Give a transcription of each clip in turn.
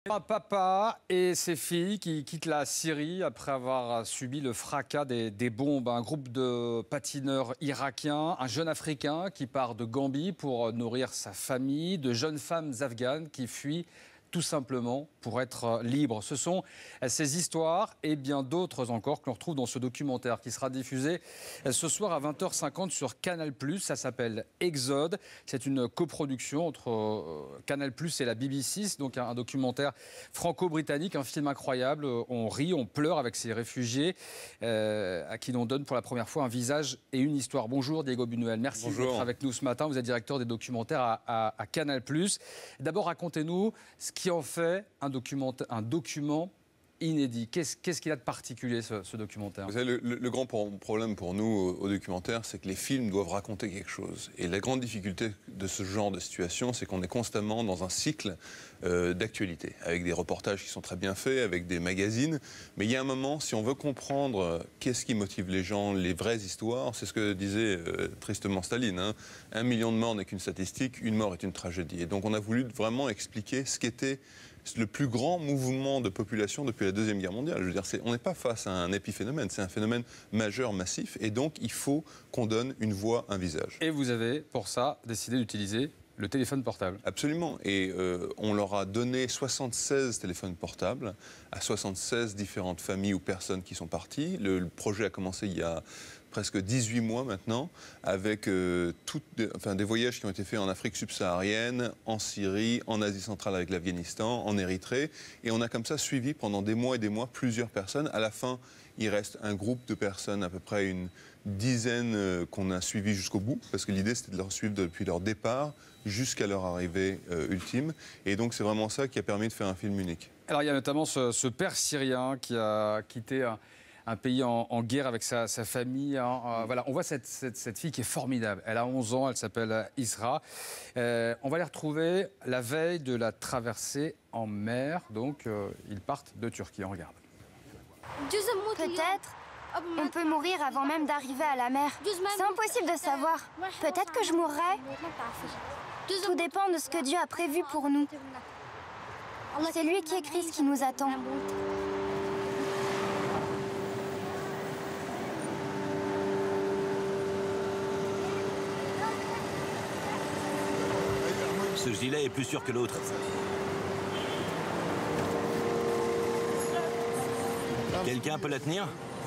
Un papa et ses filles qui quittent la Syrie après avoir subi le fracas des bombes. Un groupe de patineurs irakiens, un jeune Africain qui part de Gambie pour nourrir sa famille, de jeunes femmes afghanes qui fuient tout simplement pour être libres. Ce sont ces histoires et bien d'autres encore que l'on retrouve dans ce documentaire qui sera diffusé ce soir à 20h50 sur Canal+. Ça s'appelle Exode. C'est une coproduction entre Canal+ et la BBC. C'est donc un documentaire franco-britannique, un film incroyable. On rit, on pleure avec ces réfugiés à qui l'on donne pour la première fois un visage et une histoire. Bonjour Diego Buñuel, merci d'être avec nous ce matin. Vous êtes directeur des documentaires à Canal+. D'abord, racontez-nous ce qui en fait un document inédit. Qu'est-ce qu'il a de particulier, ce documentaire? Vous savez, le grand problème pour nous au documentaire, c'est que les films doivent raconter quelque chose. Et la grande difficulté de ce genre de situation, c'est qu'on est constamment dans un cycle d'actualité, avec des reportages qui sont très bien faits, avec des magazines. Mais il y a un moment, si on veut comprendre qu'est-ce qui motive les gens, les vraies histoires, c'est ce que disait tristement Staline, hein. 1 million de morts n'est qu'une statistique, une mort est une tragédie. Et donc on a voulu vraiment expliquer ce qu'était le plus grand mouvement de population depuis la Deuxième Guerre mondiale. Je veux dire, on n'est pas face à un épiphénomène, c'est un phénomène majeur, massif, et donc il faut qu'on donne une voix, un visage. Et vous avez, pour ça, décidé d'utiliser le téléphone portable. Absolument, et on leur a donné 76 téléphones portables à 76 différentes familles ou personnes qui sont parties. Le projet a commencé il y a presque 18 mois maintenant, avec des voyages qui ont été faits en Afrique subsaharienne, en Syrie, en Asie centrale avec l'Afghanistan, en Érythrée. Et on a comme ça suivi pendant des mois et des mois plusieurs personnes. À la fin, il reste un groupe de personnes, à peu près une dizaine qu'on a suivi jusqu'au bout, parce que l'idée c'était de leur suivre depuis leur départ jusqu'à leur arrivée ultime. Et donc c'est vraiment ça qui a permis de faire un film unique. Alors il y a notamment ce père syrien qui a quitté un pays en guerre avec sa famille. Voilà, on voit cette fille qui est formidable. Elle a 11 ans, elle s'appelle Isra. On va les retrouver la veille de la traversée en mer. Donc, ils partent de Turquie. On regarde. Peut-être on peut mourir avant même d'arriver à la mer. C'est impossible de savoir. Peut-être que je mourrai. Tout dépend de ce que Dieu a prévu pour nous. C'est lui qui écrit ce qui nous attend. Ce gilet est plus sûr que l'autre. Quelqu'un peut la tenir?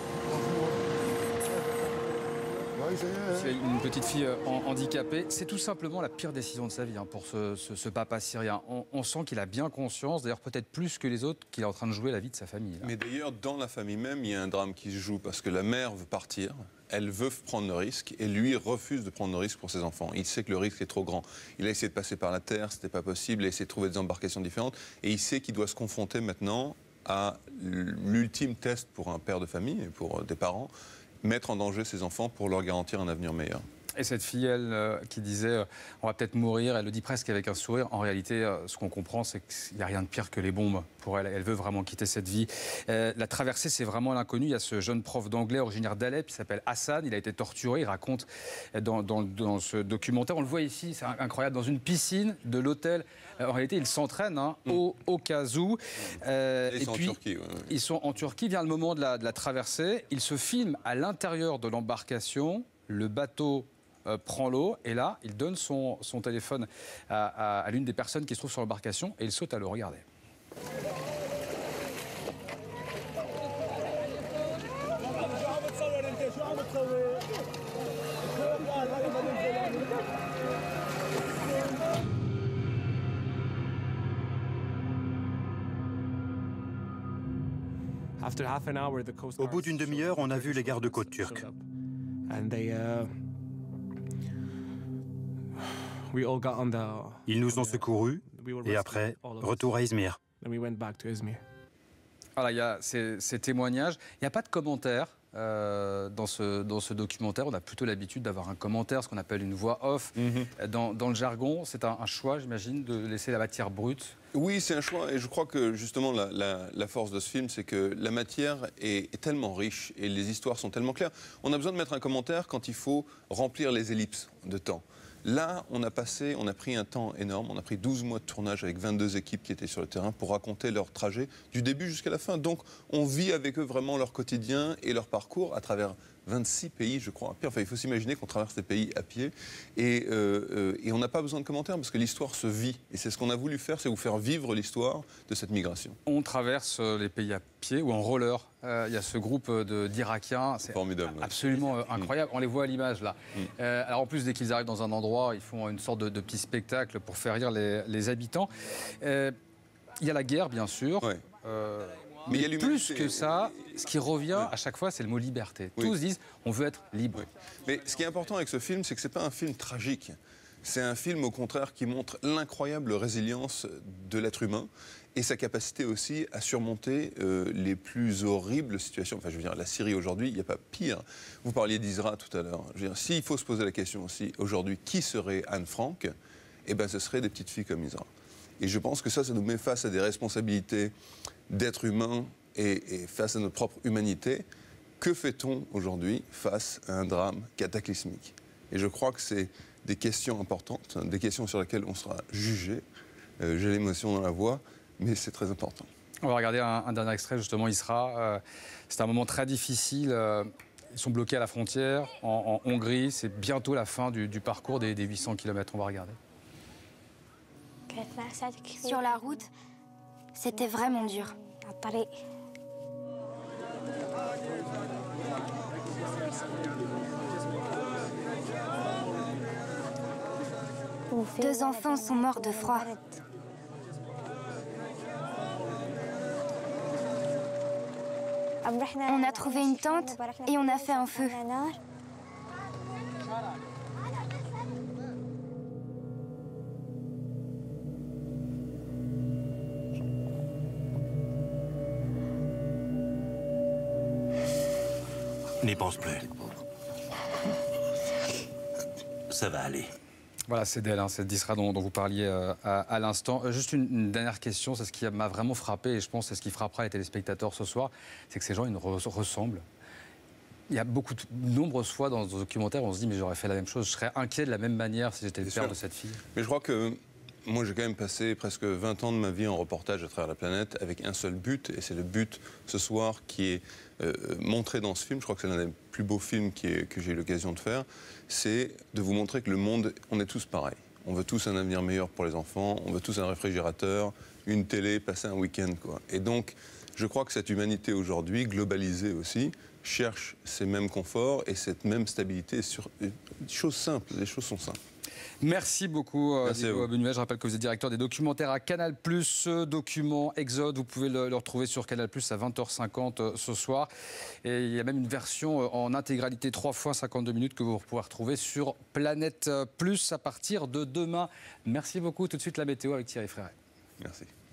C'est une petite fille handicapée. C'est tout simplement la pire décision de sa vie pour ce papa syrien. On sent qu'il a bien conscience, d'ailleurs peut-être plus que les autres, qu'il est en train de jouer la vie de sa famille. Là. Mais d'ailleurs, dans la famille même, il y a un drame qui se joue, parce que la mère veut partir, elle veut prendre le risque, et lui refuse de prendre le risque pour ses enfants. Il sait que le risque est trop grand. Il a essayé de passer par la terre, c'était pas possible, il a essayé de trouver des embarcations différentes, et il sait qu'il doit se confronter maintenant à l'ultime test pour un père de famille, et pour des parents, mettre en danger ses enfants pour leur garantir un avenir meilleur. Et cette fille, elle, qui disait on va peut-être mourir, elle le dit presque avec un sourire. En réalité, ce qu'on comprend, c'est qu'il n'y a rien de pire que les bombes pour elle. Elle veut vraiment quitter cette vie. La traversée, c'est vraiment l'inconnu. Il y a ce jeune prof d'anglais originaire d'Alep, qui s'appelle Hassan. Il a été torturé. Il raconte dans ce documentaire, on le voit ici, c'est incroyable, dans une piscine de l'hôtel. En réalité, ils s'entraînent au cas où. Ils sont en Turquie. Ouais. Ils sont en Turquie. Vient le moment de la traversée. Ils se filment à l'intérieur de l'embarcation. Le bateau prend l'eau et là, il donne son téléphone à l'une des personnes qui se trouve sur l'embarcation et il saute à le regarder. Au bout d'une demi-heure, on a vu les gardes-côtes turcs. Ils nous ont secourus et après, retour à Izmir. Voilà, il y a ces témoignages. Il n'y a pas de commentaires dans ce documentaire. On a plutôt l'habitude d'avoir un commentaire, ce qu'on appelle une voix off. Dans le jargon, c'est un choix, j'imagine, de laisser la matière brute. Oui, c'est un choix. Et je crois que justement, la force de ce film, c'est que la matière est tellement riche et les histoires sont tellement claires. On a besoin de mettre un commentaire quand il faut remplir les ellipses de temps. Là, on a pris un temps énorme, on a pris 12 mois de tournage avec 22 équipes qui étaient sur le terrain pour raconter leur trajet du début jusqu'à la fin. Donc, on vit avec eux vraiment leur quotidien et leur parcours à travers 26 pays, je crois. Enfin, il faut s'imaginer qu'on traverse des pays à pied et on n'a pas besoin de commentaires parce que l'histoire se vit. Et c'est ce qu'on a voulu faire, c'est vous faire vivre l'histoire de cette migration. On traverse les pays à pied ou en roller. Il y a ce groupe d'Irakiens, c'est formidable, absolument incroyable. On les voit à l'image là. Alors en plus, dès qu'ils arrivent dans un endroit, ils font une sorte de petit spectacle pour faire rire les habitants. Il y a la guerre, bien sûr. Ouais. Mais il y a plus que ça, ce qui revient à chaque fois, c'est le mot liberté. Tous disent, on veut être libre. Oui. Mais ce qui est important avec ce film, c'est que ce n'est pas un film tragique. C'est un film, au contraire, qui montre l'incroyable résilience de l'être humain et sa capacité aussi à surmonter les plus horribles situations. Enfin, je veux dire, la Syrie aujourd'hui, il n'y a pas pire. Vous parliez d'Isra tout à l'heure. Je veux dire, s'il faut se poser la question aussi, aujourd'hui, qui serait Anne Frank? Eh bien, ce serait des petites filles comme Isra. Et je pense que ça nous met face à des responsabilités d'être humain et face à notre propre humanité. Que fait-on aujourd'hui face à un drame cataclysmique? Et je crois que c'est des questions importantes, des questions sur lesquelles on sera jugé. J'ai l'émotion dans la voix, mais c'est très important. On va regarder un dernier extrait, justement, Isra. C'est un moment très difficile. Ils sont bloqués à la frontière, en Hongrie. C'est bientôt la fin du parcours des 800 km. On va regarder. Sur la route, c'était vraiment dur. 2 enfants sont morts de froid. On a trouvé une tente et on a fait un feu. N'y pense plus. Ça va aller. Voilà, c'est d'elle, c'est d'Isra dont vous parliez à l'instant. Juste une dernière question, c'est ce qui m'a vraiment frappé, et je pense que c'est ce qui frappera les téléspectateurs ce soir, c'est que ces gens, ils nous ressemblent. Il y a de nombreuses fois dans ce documentaire, on se dit, mais j'aurais fait la même chose, je serais inquiet de la même manière si j'étais le père de cette fille. Mais je crois que moi, j'ai quand même passé presque 20 ans de ma vie en reportage à travers la planète avec un seul but, et c'est le but ce soir qui est montré dans ce film. Je crois que c'est l'un des plus beaux films que j'ai eu l'occasion de faire. C'est de vous montrer que le monde, on est tous pareils. On veut tous un avenir meilleur pour les enfants, on veut tous un réfrigérateur, une télé, passer un week-end, quoi. Et donc, je crois que cette humanité aujourd'hui, globalisée aussi, cherche ces mêmes conforts et cette même stabilité sur des choses simples. Les choses sont simples. Merci beaucoup, Diego Benuet. Je rappelle que vous êtes directeur des documentaires à Canal+. Ce document Exode, vous pouvez le retrouver sur Canal+, à 20h50 ce soir. Et il y a même une version en intégralité 3 fois 52 minutes que vous pourrez retrouver sur Planète Plus à partir de demain. Merci beaucoup. Tout de suite, la météo avec Thierry Fréret. Merci.